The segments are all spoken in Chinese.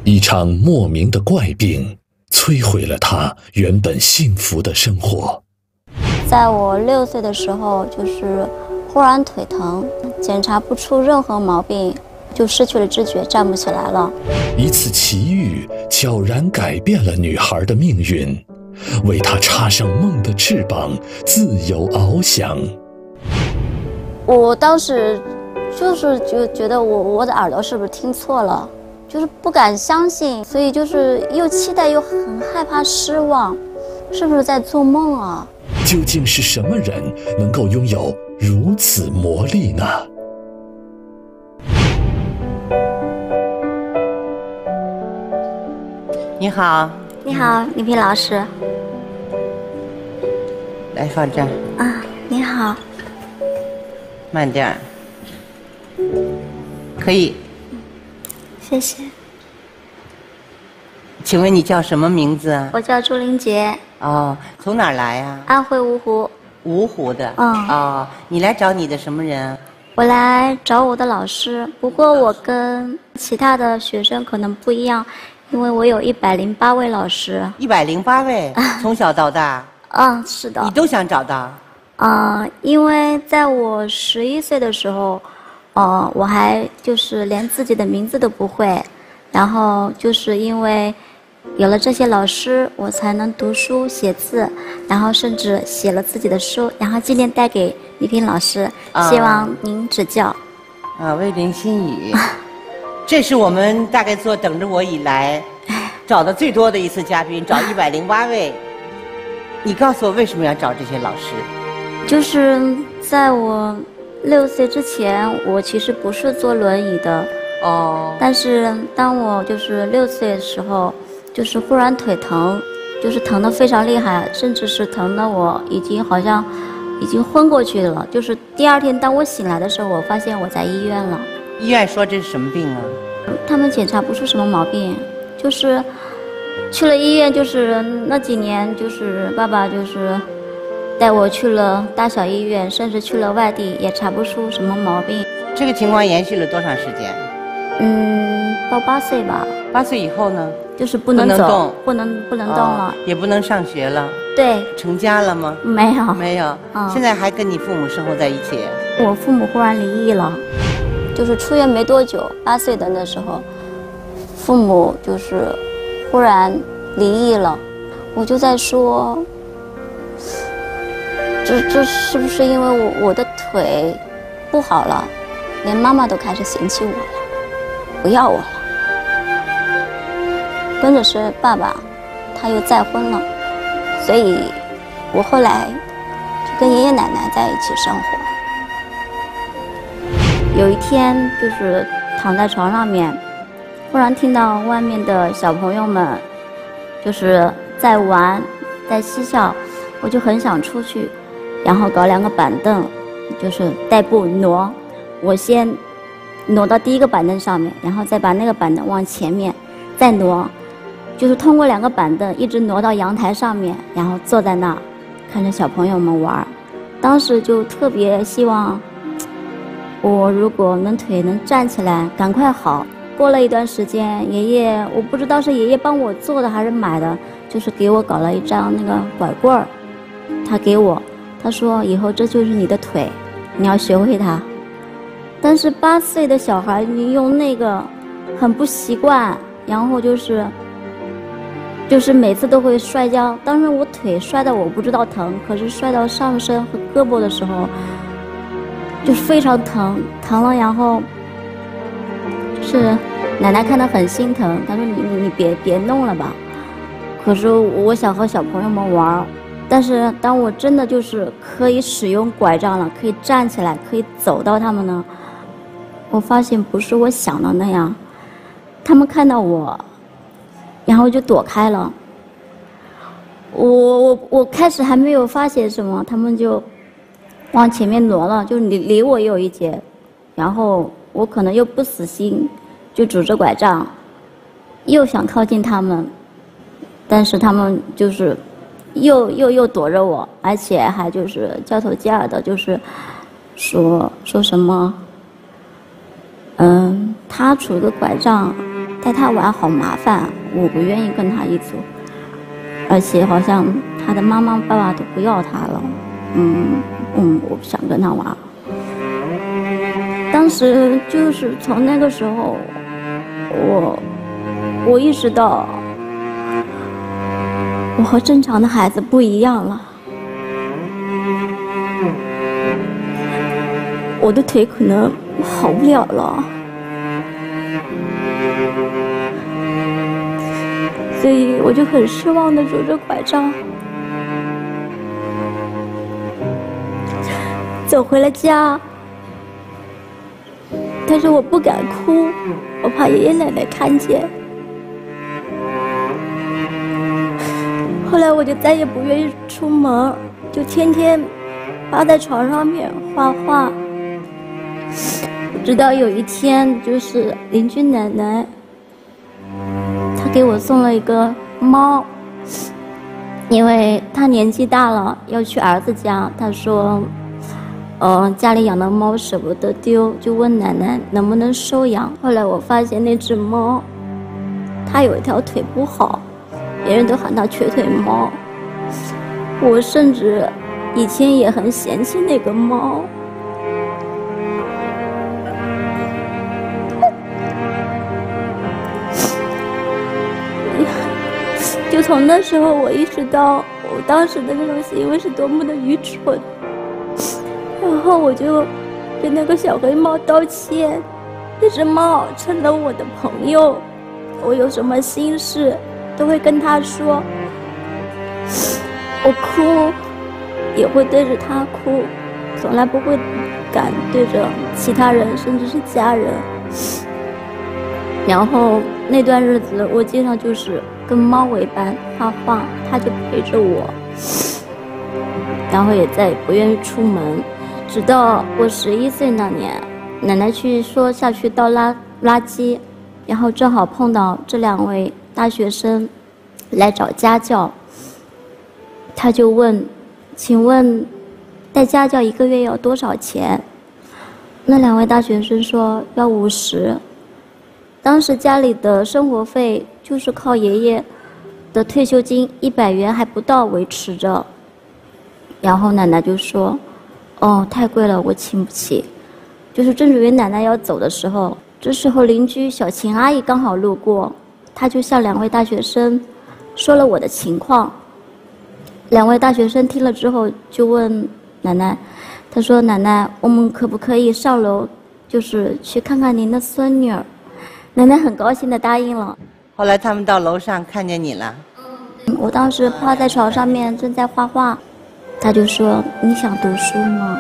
一场莫名的怪病摧毁了他原本幸福的生活。 在我6岁的时候，就是忽然腿疼，检查不出任何毛病，就失去了知觉，站不起来了。 一次奇遇悄然改变了女孩的命运，为她插上梦的翅膀，自由翱翔。 我当时就觉得我的耳朵是不是听错了，就是不敢相信，所以就是又期待又很害怕失望，是不是在做梦啊？ 究竟是什么人能够拥有如此魔力呢？ 你好。 你好，李萍老师。 来放这儿。 啊，你好。 慢点儿。可以。 谢谢。 请问你叫什么名字啊？ 我叫朱玲杰。 哦，从哪儿来呀？ 安徽芜湖。 芜湖的。 嗯。 哦，你来找你的什么人？ 我来找我的老师，不过我跟其他的学生可能不一样，因为我有108位老师。 108位，从小到大。 嗯，是的。 你都想找到？ 因为在我11岁的时候，我还就是连自己的名字都不会，然后就是因为有了这些老师，我才能读书写字，然后甚至写了自己的书，然后今天带给李萍老师，希望您指教。 为您心语。这是我们大概做等着我以来找的最多的一次嘉宾，找108位。你告诉我为什么要找这些老师？ 就是在我6岁之前，我其实不是坐轮椅的。但是当我就是6岁的时候，就是忽然腿疼，就是疼得非常厉害，甚至是疼得我好像已经昏过去了。就是第2天当我醒来的时候，我发现我在医院了。 医院说这是什么病啊？ 他们检查不出什么毛病，就是去了医院，就是那几年，就是爸爸就是带我去了大小医院，甚至去了外地，也查不出什么毛病。 这个情况延续了多长时间？ 到8岁吧。 8岁以后呢？ 就是不能走，不能动了， 也不能上学了。 对。 成家了吗？ 没有。 没有。现在还跟你父母生活在一起？ 我父母忽然离异了，就是出院没多久，8岁的那时候，父母就是忽然离异了。我就在说，这是不是因为我的腿不好了，连妈妈都开始嫌弃我了，不要我了。跟着是爸爸，他又再婚了，所以我后来就跟爷爷奶奶在一起生活。有一天就是躺在床上面，忽然听到外面的小朋友们就是在玩，在嬉笑，我就很想出去，然后搞2个板凳，就是带步挪，我先挪到第1个板凳上面，然后再把那个板凳往前面再挪。就是通过2个板凳一直挪到阳台上面，然后坐在那儿看着小朋友们玩。当时就特别希望我如果腿能站起来赶快好。过了一段时间，爷爷我不知道是爷爷帮我做的还是买的，就是给我搞了一张那个拐棍儿，他给我，他说以后这就是你的腿，你要学会它。但是8岁的小孩你用那个很不习惯，然后就是每次都会摔跤。当时我腿摔到我不知道疼，可是摔到上身和胳膊的时候就非常疼了，然后是奶奶看得很心疼，她说你别弄了吧。可是我想和小朋友们玩，但是当我真的就是可以使用拐杖了，可以站起来，可以走到他们呢，我发现不是我想的那样。他们看到我然后就躲开了。我开始还没有发现什么，他们就往前面挪了，就离我有一截，然后我可能又不死心，就拄着拐杖，又想靠近他们，但是他们就是又躲着我，而且还就是交头接耳的，就是说什么，他拄个拐杖， 带他玩好麻烦，我不愿意跟他一组，而且好像他的妈妈爸爸都不要他了，我不想跟他玩。当时就是从那个时候，我意识到我和正常的孩子不一样了，我的腿可能好不了了，所以我就很失望的拄着拐杖走回了家。但是我不敢哭，我怕爷爷奶奶看见。后来我就再也不愿意出门，就天天趴在床上面画画。直到有一天，就是邻居奶奶，她给我送了一个猫，因为她年纪大了，要去儿子家，她说家里养的猫舍不得丢，就问奶奶能不能收养。后来我发现那只猫，它有一条腿不好，别人都喊它瘸腿猫。我甚至以前也很嫌弃那个猫。就从那时候，我意识到我当时的那种行为是多么的愚蠢。然后我就对那个小黑猫道歉，那只猫成了我的朋友，我有什么心事都会跟它说，我哭也会对着它哭，从来不会敢对着其他人，甚至是家人。然后那段日子我经常就是跟猫为伴画画，它就陪着我，然后也再也不愿意出门。直到我11岁那年，奶奶说下去倒垃圾，然后正好碰到这2位大学生来找家教，他就问，请问带家教1个月要多少钱？那2位大学生说要50。当时家里的生活费就是靠爷爷的退休金100元还不到维持着，然后奶奶就说太贵了，我请不起。就是正准备奶奶要走的时候，这时候邻居小秦阿姨刚好路过，她就向2位大学生说了我的情况。2位大学生听了之后就问奶奶，她说奶奶，我们可不可以上楼，就是去看看您的孙女儿？奶奶很高兴地答应了。 后来他们到楼上看见你了。 我当时趴在床上面正在画画，他就说你想读书吗？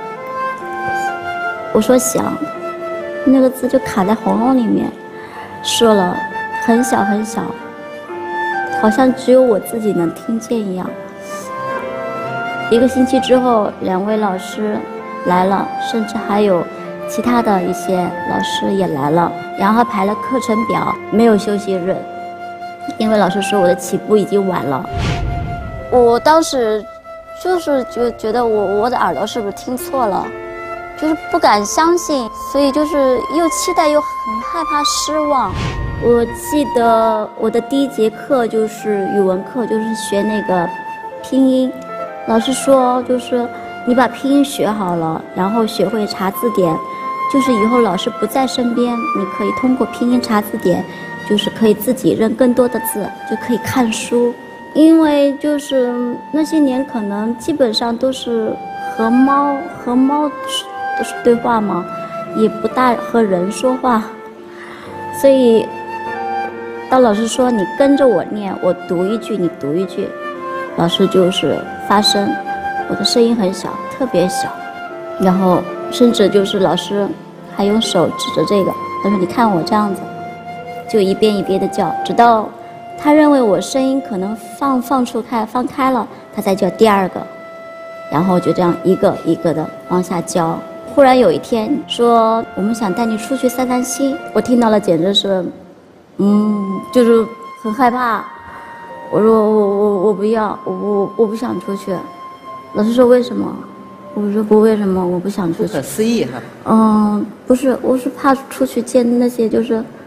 我说想，那个字就卡在喉咙里面，说了很小很小，好像只有我自己能听见一样。1个星期之后，2位老师来了，甚至还有其他的一些老师也来了，然后排了课程表，没有休息日，因为老师说我的起步已经晚了。我当时就是觉得我的耳朵是不是听错了，就是不敢相信，所以就是又期待又很害怕失望。我记得我的第1节课就是语文课，就是学那个拼音，老师说就是你把拼音学好了，然后学会查字典，就是以后老师不在身边，你可以通过拼音查字典，就是可以自己认更多的字，就可以看书。因为就是那些年可能基本上都是和猫都是对话嘛，也不大和人说话，所以当老师说你跟着我念，我读一句你读一句，老师就是发声，我的声音很小，特别小，然后甚至就是老师还用手指着这个，他说你看我这样子，就一遍一遍的叫，直到他认为我声音可能放开了，他才叫第2个，然后就这样一个一个的往下教。忽然有一天说我们想带你出去散散心，我听到了简直是就是很害怕。我说我不要，我不想出去。老师说为什么？我说不为什么，我不想出去。 不可思议哈。 不是，我是怕出去见那些就是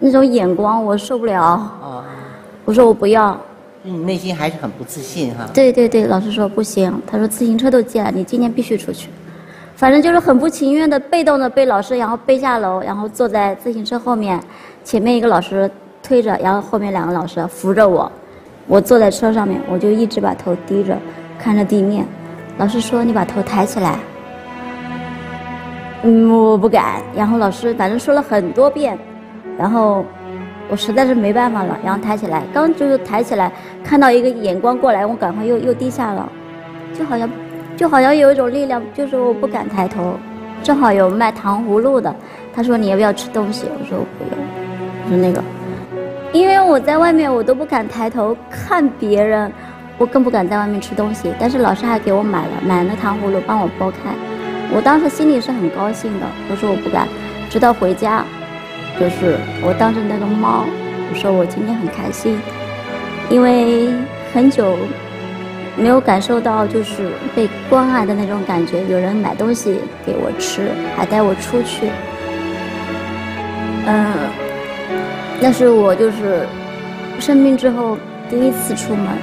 那种眼光我受不了。 哦， 我说我不要。 你内心还是很不自信哈。 对对对，老师说不行，他说自行车都借了，你今天必须出去。反正就是很不情愿的、被动的被老师然后背下楼，然后坐在自行车后面，前面一个老师推着，然后后面2个老师扶着我。我坐在车上面，我就一直把头低着，看着地面。老师说你把头抬起来。我不敢。然后老师反正说了很多遍，然后我实在是没办法了，然后抬起来，刚就是抬起来，看到一个眼光过来，我赶快又低下了，就好像有一种力量，就是我不敢抬头。正好有卖糖葫芦的，他说你要不要吃东西？我说我不用。我说那个，因为我在外面我都不敢抬头看别人，我更不敢在外面吃东西。但是老师还给我买了那糖葫芦，帮我剥开。我当时心里是很高兴的，我说我不敢。直到回家，就是我当着那个猫，我说我今天很开心，因为很久没有感受到就是被关爱的那种感觉，有人买东西给我吃，还带我出去。那是我就是生病之后第一次出门，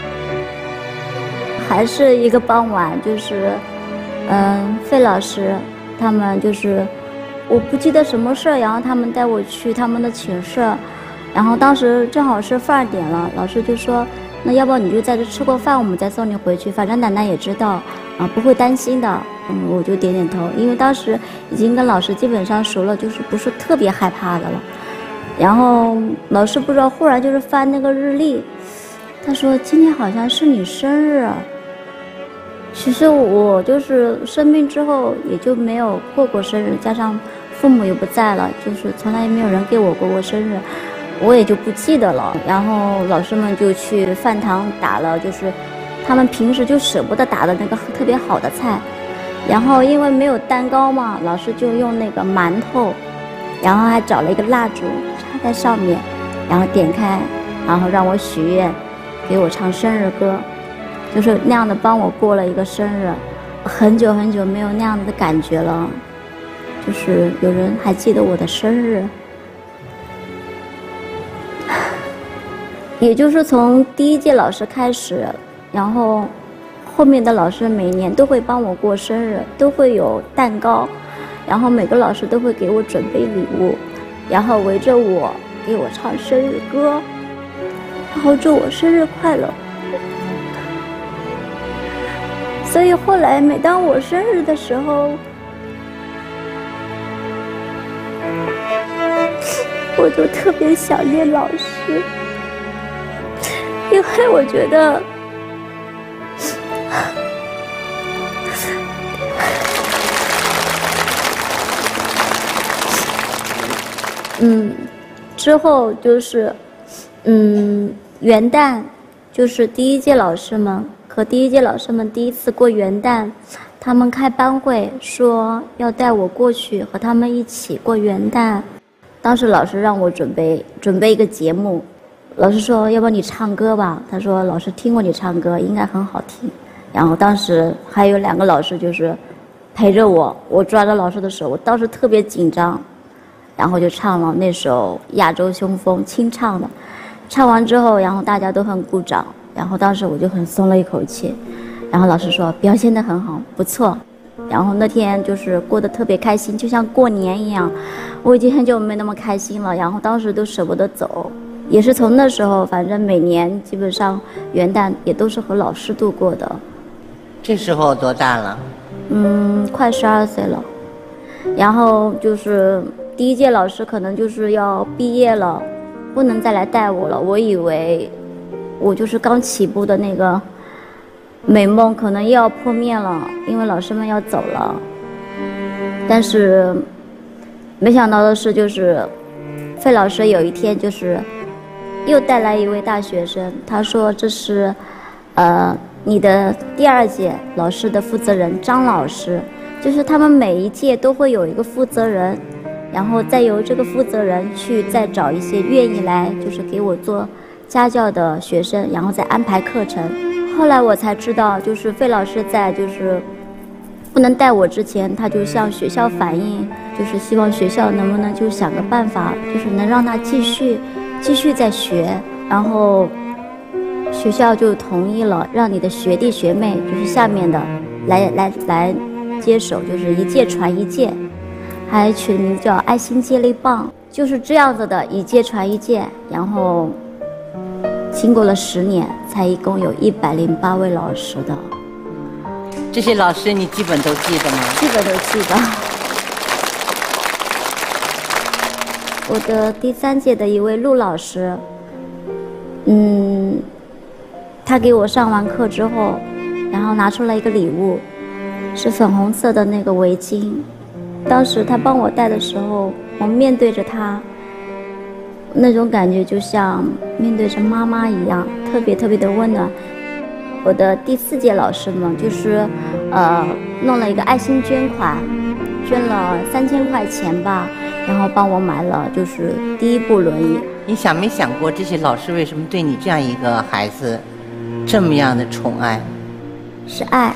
还是一个傍晚，就是费老师他们就是我不记得什么事儿，然后他们带我去他们的寝室，然后当时正好是饭点了，老师就说那要不你就在这吃过饭，我们再送你回去，反正奶奶也知道不会担心的。我就点点头，因为当时已经跟老师基本上熟了，就是不是特别害怕的了。然后老师不知道忽然就是翻那个日历，他说今天好像是你生日。其实我就是生病之后也就没有过过生日，加上父母也不在了，就是从来也没有人给我过生日，我也就不记得了。然后老师们就去饭堂打了，就是他们平时就舍不得打的那个特别好的菜，然后因为没有蛋糕嘛，老师就用那个馒头，然后还找了一个蜡烛插在上面，然后点开，然后让我许愿，给我唱生日歌，就是那样的帮我过了一个生日。很久很久没有那样的感觉了，就是有人还记得我的生日。也就是从第一届老师开始，然后后面的老师每年都会帮我过生日，都会有蛋糕，然后每个老师都会给我准备礼物，然后围着我给我唱生日歌，然后祝我生日快乐。所以后来每当我生日的时候，我就特别想念老师，因为我觉得之后就是元旦，就是第一届老师们和第一届老师们第一次过元旦，他们开班会说要带我过去和他们一起过元旦。当时老师让我准备一个节目，老师说要不你唱歌吧，他说老师听过你唱歌，应该很好听。然后当时还有2个老师就是陪着我，我抓着老师的手，我当时特别紧张，然后就唱了那首《亚洲雄风》，清唱的。唱完之后，然后大家都很鼓掌，然后当时我就很松了一口气。然后老师说表现得很好，不错。然后那天就是过得特别开心，就像过年一样。我已经很久没那么开心了，然后当时都舍不得走。也是从那时候，反正每年基本上元旦也都是和老师度过的。 这时候多大了？ 快12岁了。然后就是第一届老师可能就是要毕业了，不能再来带我了。我以为我就是刚起步的那个美梦可能又要破灭了，因为老师们要走了。但是没想到的是，就是费老师有一天就是又带来一位大学生，他说这是你的第2届老师的负责人张老师，就是他们每一届都会有一个负责人，然后再由这个负责人去再找一些愿意来就是给我做家教的学生，然后再安排课程。后来我才知道，就是费老师在就是不能带我之前，他就向学校反映， 就是希望学校能不能就想个办法，就是能让他继续再学，然后学校就同意了，让你的学弟学妹就是下面的来接手，就是一届传一届，还取的名字叫爱心接力棒，就是这样子的，一届传一届，然后经过了10年，才一共有108位老师的。 这些老师你基本都记得吗？ 基本都记得。我的第3届的一位陆老师，他给我上完课之后，然后拿出了一个礼物，是粉红色的那个围巾。当时他帮我戴的时候，我面对着他，那种感觉就像面对着妈妈一样，特别特别的温暖。我的第4届老师们就是弄了一个爱心捐款，捐了3000块钱吧，然后帮我买了就是第1部轮椅。 你想没想过这些老师为什么对你这样一个孩子这么样的宠爱？ 是爱，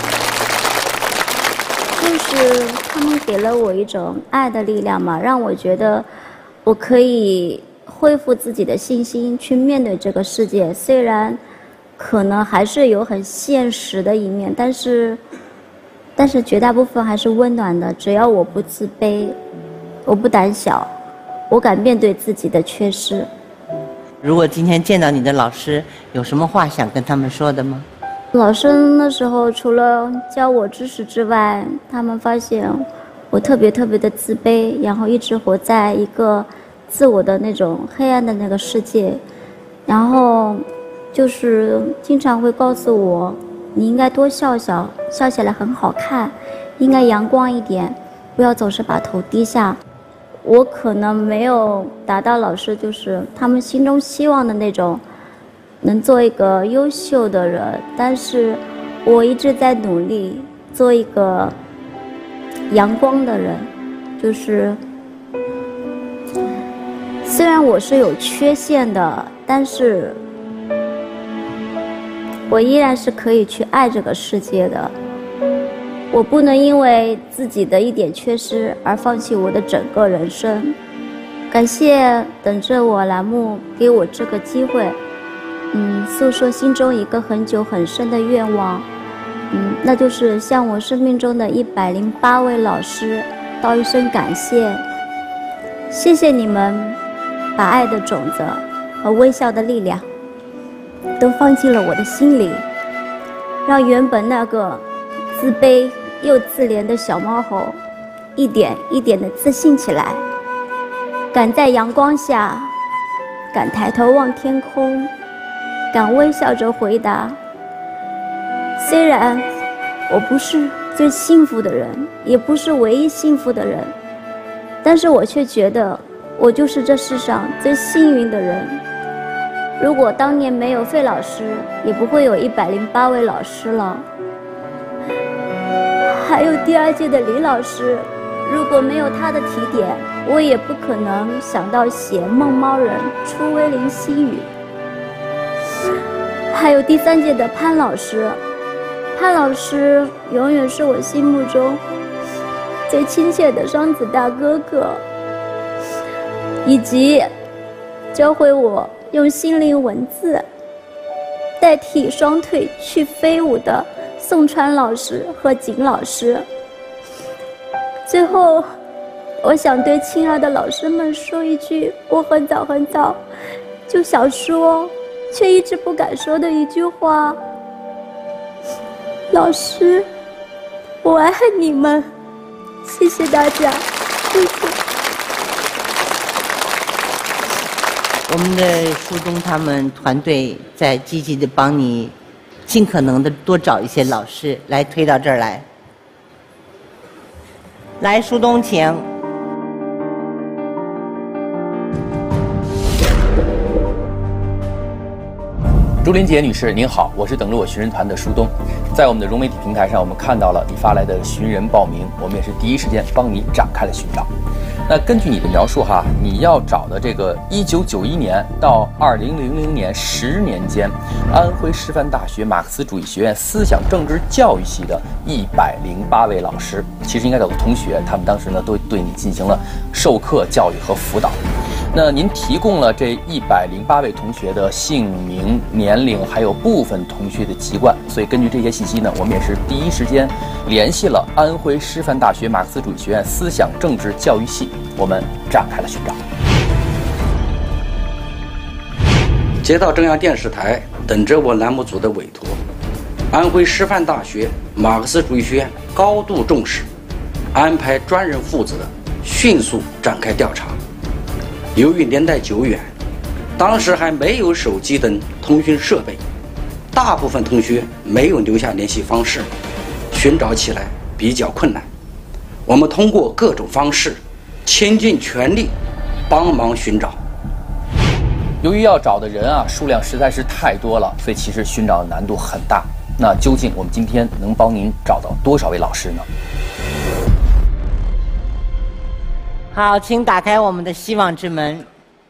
就是他们给了我一种爱的力量嘛，让我觉得我可以恢复自己的信心，去面对这个世界。虽然可能还是有很现实的一面，但是绝大部分还是温暖的。只要我不自卑，我不胆小，我敢面对自己的缺失。 如果今天见到你的老师，有什么话想跟他们说的吗？ 老师那时候除了教我知识之外，他们发现我特别特别的自卑，然后一直活在一个自我的那种黑暗的那个世界，然后就是经常会告诉我，你应该多笑笑，笑起来很好看，应该阳光一点，不要总是把头低下。我可能没有达到老师就是他们心中希望的那种能做一个优秀的人，但是我一直在努力做一个阳光的人。就是虽然我是有缺陷的，但是我依然是可以去爱这个世界的。我不能因为自己的一点缺失而放弃我的整个人生。感谢等着我栏目给我这个机会，诉说心中一个很久很深的愿望，那就是向我生命中的108位老师道一声感谢。谢谢你们把爱的种子和微笑的力量都放进了我的心里，让原本那个自卑又自怜的小猫猴一点一点的自信起来，敢在阳光下，敢抬头望天空，敢微笑着回答。虽然我不是最幸福的人，也不是唯一幸福的人，但是我却觉得我就是这世上最幸运的人。如果当年没有费老师，也不会有108位老师了。还有第2届的李老师，如果没有他的提点，我也不可能想到写《梦猫人》出威灵西语。还有第3届的潘老师，潘老师永远是我心目中最亲切的双子大哥哥，以及教会我用心灵文字代替双腿去飞舞的宋川老师和景老师。最后，我想对亲爱的老师们说一句我很早很早就想说却一直不敢说的一句话：老师，我爱你们。谢谢大家，谢谢。 我们的书东他们团队在积极的帮你，尽可能的多找一些老师来推到这儿来。来，书东请。 朱琳杰女士您好，我是等着我寻人团的书东。在我们的融媒体平台上，我们看到了你发来的寻人报名，我们也是第一时间帮你展开了寻找。 那根据你的描述哈，你要找的这个1991年到2000年10年间，安徽师范大学马克思主义学院思想政治教育系的108位老师，其实应该叫做同学，他们当时呢都对你进行了授课、教育和辅导。那您提供了这108位同学的姓名、年龄，还有部分同学的籍贯，所以根据这些信息呢，我们也是第一时间联系了安徽师范大学马克思主义学院思想政治教育系，我们展开了寻找。 接到中央电视台等着我栏目组的委托，安徽师范大学马克思主义学院高度重视，安排专人负责，迅速展开调查。由于年代久远，当时还没有手机等通讯设备，大部分同学没有留下联系方式，寻找起来比较困难。我们通过各种方式，倾尽全力帮忙寻找。 由于要找的人啊数量实在是太多了，所以其实寻找的难度很大。那究竟我们今天能帮您找到多少位老师呢？ 好，请打开我们的希望之门。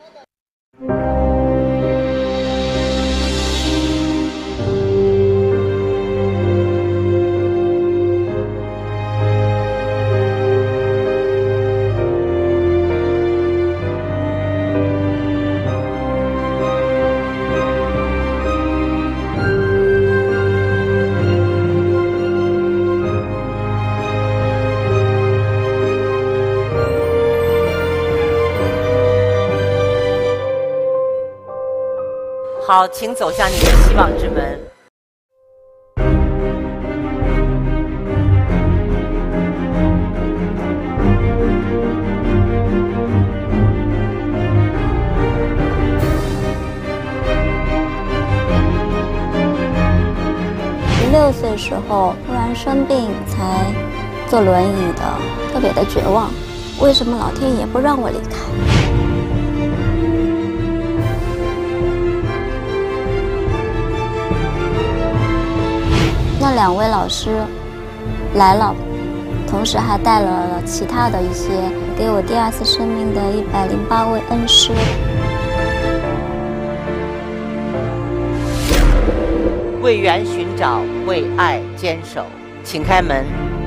好，请走向你的希望之门。 16岁时候突然生病，才坐轮椅的，特别的绝望。为什么老天爷不让我离开？那2位老师来了，同时还带了其他的一些给我第2次生命的108位恩师。 为缘寻找，为爱坚守，请开门。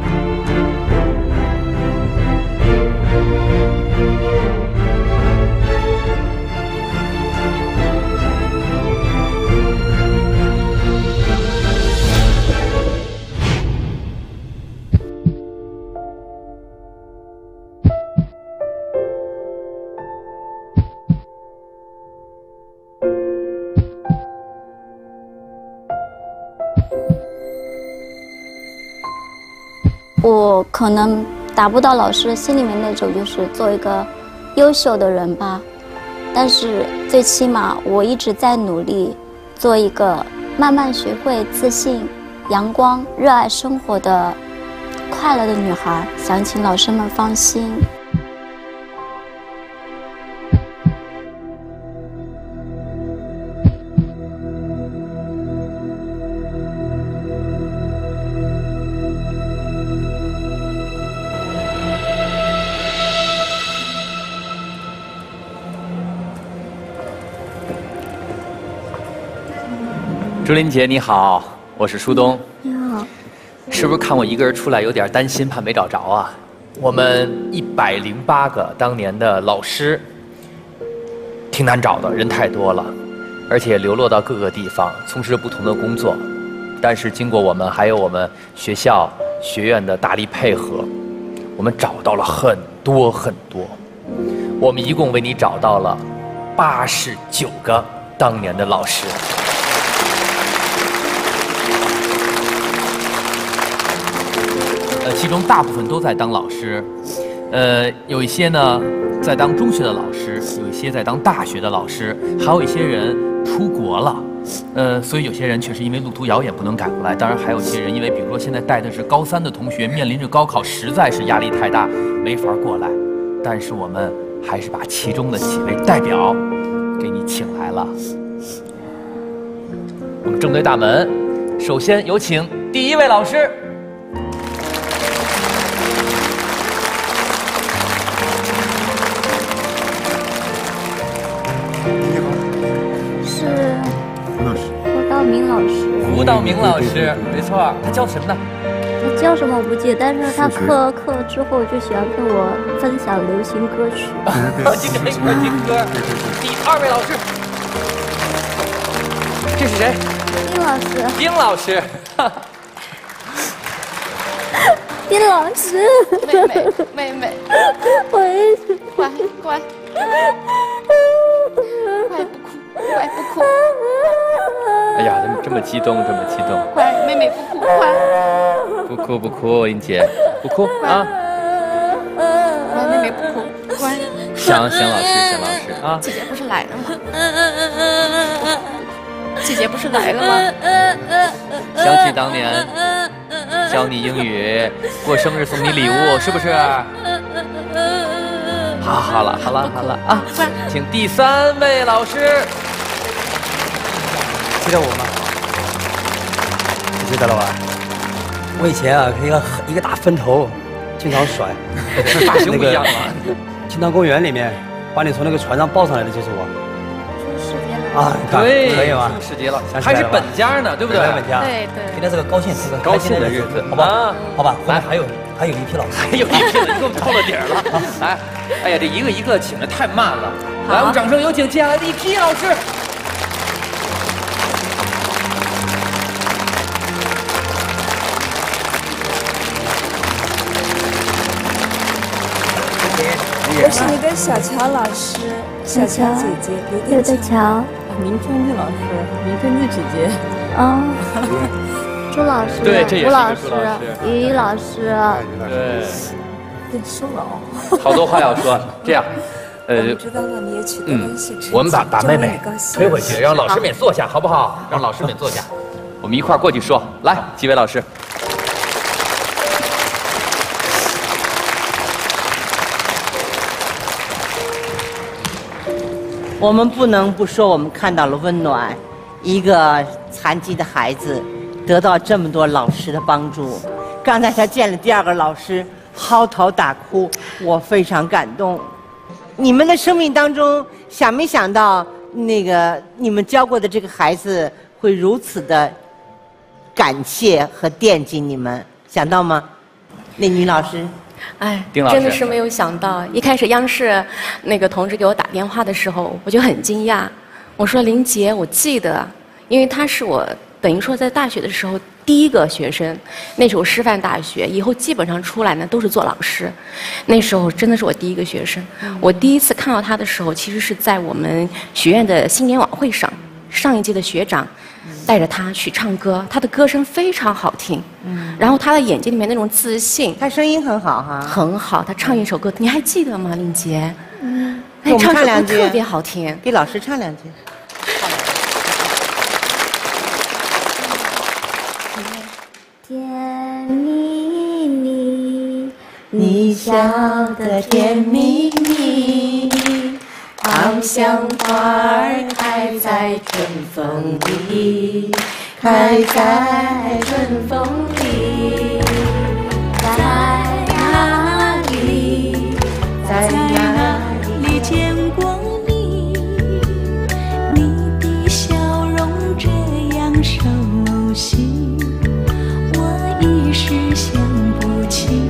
我可能达不到老师心里面那种，就是做一个优秀的人吧，但是最起码我一直在努力，做一个慢慢学会自信、阳光、热爱生活的快乐的女孩。想请老师们放心。 朱琳姐你好，我是舒东。 你好。 是不是看我一个人出来有点担心，怕没找着啊？我们108个当年的老师，挺难找的，人太多了，而且流落到各个地方，从事不同的工作。但是经过我们还有我们学校学院的大力配合，我们找到了很多很多。我们一共为你找到了89个当年的老师。其中大部分都在当老师，有一些呢在当中学的老师，有一些在当大学的老师，还有一些人出国了，所以有些人确实因为路途遥远不能赶过来。当然还有一些人因为比如说现在带的是高3的同学，面临着高考，实在是压力太大，没法过来。但是我们还是把其中的几位代表给你请来了。我们正对大门，首先有请第1位老师。 道明老师，没错，他教什么呢？ 他叫什么我不记得，但是他课之后就喜欢跟我分享流行歌曲。 经常一块听歌。第2位老师，这是谁？ 丁老师。 丁老师。 丁老师。 妹妹， 我也是。 乖，乖不哭。 哎呀，这么激动，这么激动。 乖，妹妹不哭，乖。 不哭，英姐，不哭啊。 乖，妹妹不哭，乖。 想老师啊。 姐姐不是来了吗？姐姐不是来了吗？ 想起当年教你英语，过生日送你礼物，是不是？好了啊！请第3位老师。 记得我吗？不记得了吧？我以前啊，一个大分头，经常甩， 大熊一样吗？ 青藏公园里面把你从那个船上抱上来的就是我。啊， 对， 可以吗？ 世杰了，还是本家呢，对不对？ 本家。 对。 今天是个高兴的日子，好吧？好吧，后面还有一批老师， 还有一批了，又到了底儿了。来，哎呀，这一个一个请的太慢了。来，我们掌声有请接下来的一批老师。 我是那个小乔老师，小乔姐姐， 刘德乔， 明天的老师，明天的姐姐， 啊，朱老师， 对，这也是吴老师朱老师， 于老师， 对， 变瘦了哦。 好多话要说。这样， 知道了，你也取得了一些成绩， 我们把妹妹推回去，让老师们也坐下，好不好？让老师们也坐下，我们一块儿过去说。来，几位老师。 我们不能不说，我们看到了温暖。一个残疾的孩子得到这么多老师的帮助。刚才他见了第2个老师，嚎啕大哭，我非常感动。你们的生命当中，想没想到那个你们教过的这个孩子会如此的感谢和惦记你们？想到吗？那女老师。 哎， 丁老师真的是没有想到，一开始央视那个同志给我打电话的时候，我就很惊讶。我说林杰，我记得，因为他是我等于说在大学的时候第1个学生，那时候师范大学，以后基本上出来呢都是做老师，那时候真的是我第1个学生。我第一次看到他的时候，其实是在我们学院的新年晚会上，上一届的学长带着他去唱歌，他的歌声非常好听，然后他的眼睛里面那种自信， 他声音很好哈， 很好。他唱一首歌，你还记得吗，林杰？ 给我们唱2句， 特别好听， 给老师唱2句。 甜蜜蜜， 你笑得甜蜜蜜，好像花儿开在春风里，开在春风里。在哪里？在哪里见过你？你的笑容这样熟悉，我一时想不起。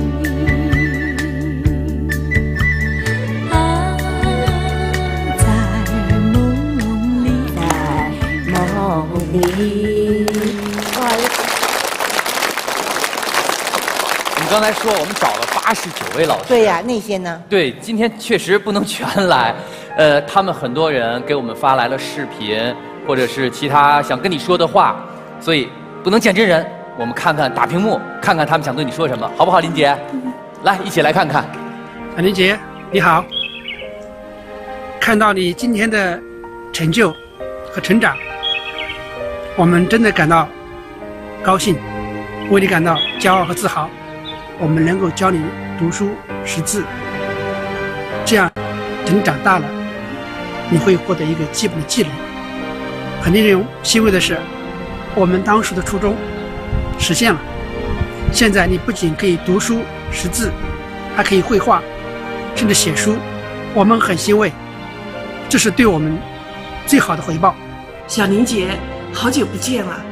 我们刚才说我们找了89位老师。 对呀，那些呢？ 对，今天确实不能全来，他们很多人给我们发来了视频，或者是其他想跟你说的话，所以不能见真人。我们看看大屏幕，看看他们想对你说什么，好不好，林杰？来，一起来看看。 林杰，你好。看到你今天的成就和成长，我们真的感到高兴，为你感到骄傲和自豪。我们能够教你读书识字，这样等你长大了，你会获得一个基本的技能。很令人欣慰的是，我们当时的初衷实现了。现在你不仅可以读书识字，还可以绘画，甚至写书。我们很欣慰，这是对我们最好的回报。 小林姐，好久不见了，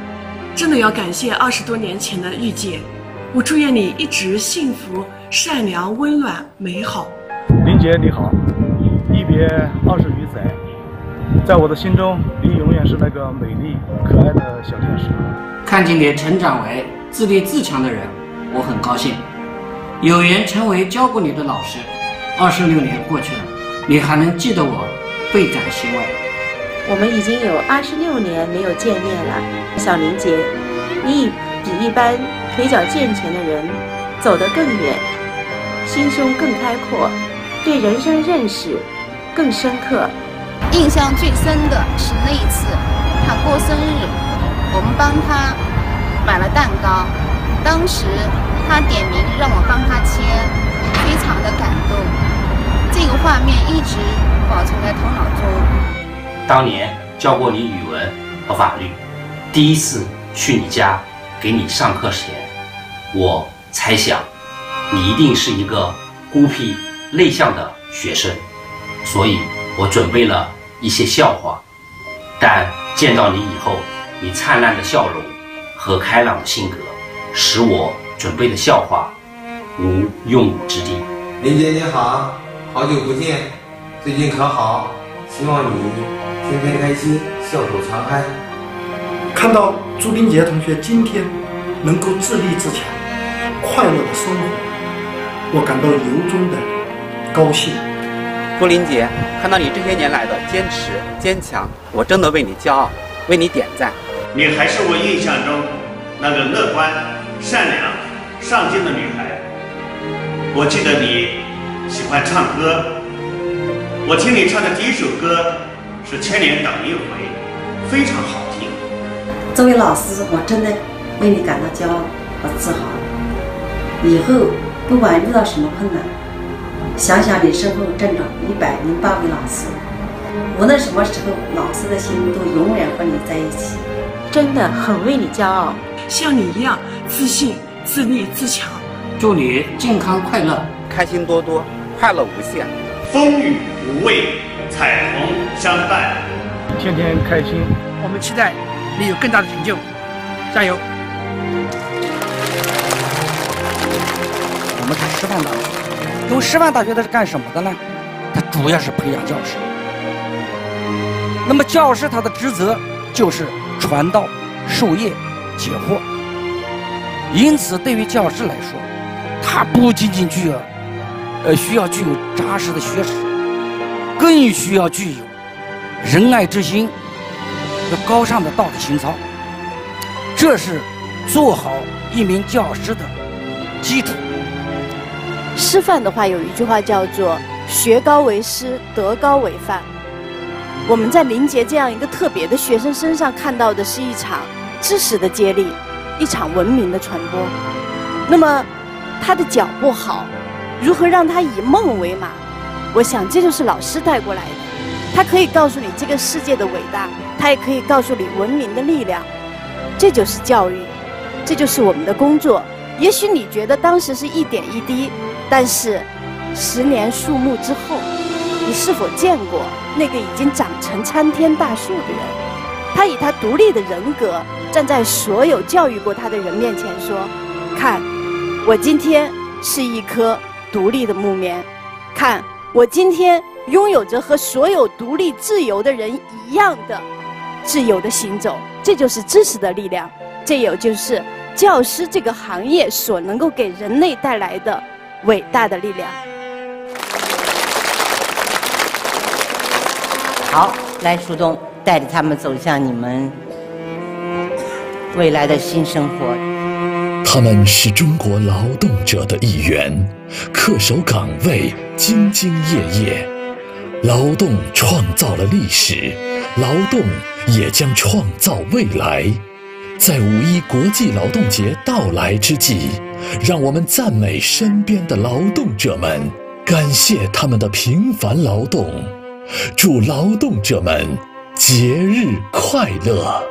真的要感谢20多年前的玉姐，我祝愿你一直幸福、善良、温暖、美好。 林姐你好，一别20余载，在我的心中，你永远是那个美丽可爱的小天使。 看见你成长为自立自强的人，我很高兴。有缘成为教过你的老师，26年过去了，你还能记得我，倍感欣慰。 我们已经有26年没有见面了，小林姐，你比一般腿脚健全的人走得更远，心胸更开阔，对人生认识更深刻。 印象最深的是那一次他过生日，我们帮他买了蛋糕，当时他点名让我帮他切，非常的感动，这个画面一直保存在头脑中。 当年教过你语文和法律，第一次去你家给你上课前，我猜想你一定是一个孤僻内向的学生，所以我准备了一些笑话，但见到你以后，你灿烂的笑容和开朗的性格，使我准备的笑话无用武之地。 林姐你好，好久不见，最近可好？希望你天天开心，笑口常开。 看到朱林杰同学今天能够自立自强、快乐的生活，我感到由衷的高兴。 朱林杰，看到你这些年来的坚持坚强，我真的为你骄傲，为你点赞。 你还是我印象中那个乐观、善良、上进的女孩。我记得你喜欢唱歌，我听你唱的第一首歌是《千年等一回》，非常好听。 作为老师，我真的为你感到骄傲和自豪。以后不管遇到什么困难，想想你身后站着108位老师，无论什么时候，老师的心都永远和你在一起。 真的很为你骄傲， 像你一样自信、自立、自强。 祝你健康快乐， 开心多多，快乐无限。 风雨无畏，彩虹相伴， 天天开心。 我们期待你有更大的成就，加油！ 我们是师范大学，因为师范大学它是干什么的呢？它主要是培养教师。那么教师他的职责就是传道、授业、解惑。因此，对于教师来说，他不仅仅需要具有扎实的学识，更需要具有仁爱之心和高尚的道德情操。这是做好一名教师的基础。 师范的话有一句话叫做“学高为师，德高为范”。我们在林杰这样一个特别的学生身上看到的是一场知识的接力，一场文明的传播。那么他的脚步好，如何让他以梦为马？我想这就是老师带过来的。他可以告诉你这个世界的伟大，他也可以告诉你文明的力量。这就是教育，这就是我们的工作。也许你觉得当时是一点一滴，但是10年树木之后，你是否见过那个已经长成参天大树的人？他以他独立的人格站在所有教育过他的人面前说：看，我今天是一棵独立的木棉，看，我今天拥有着和所有独立自由的人一样的自由的行走。这就是知识的力量，这也就是教师这个行业所能够给人类带来的伟大的力量。 好，来树洞带着他们走向你们未来的新生活。 他们是中国劳动者的一员，恪守岗位，兢兢业业。劳动创造了历史，劳动也将创造未来。在5·1国际劳动节到来之际，让我们赞美身边的劳动者们，感谢他们的平凡劳动，祝劳动者们节日快乐。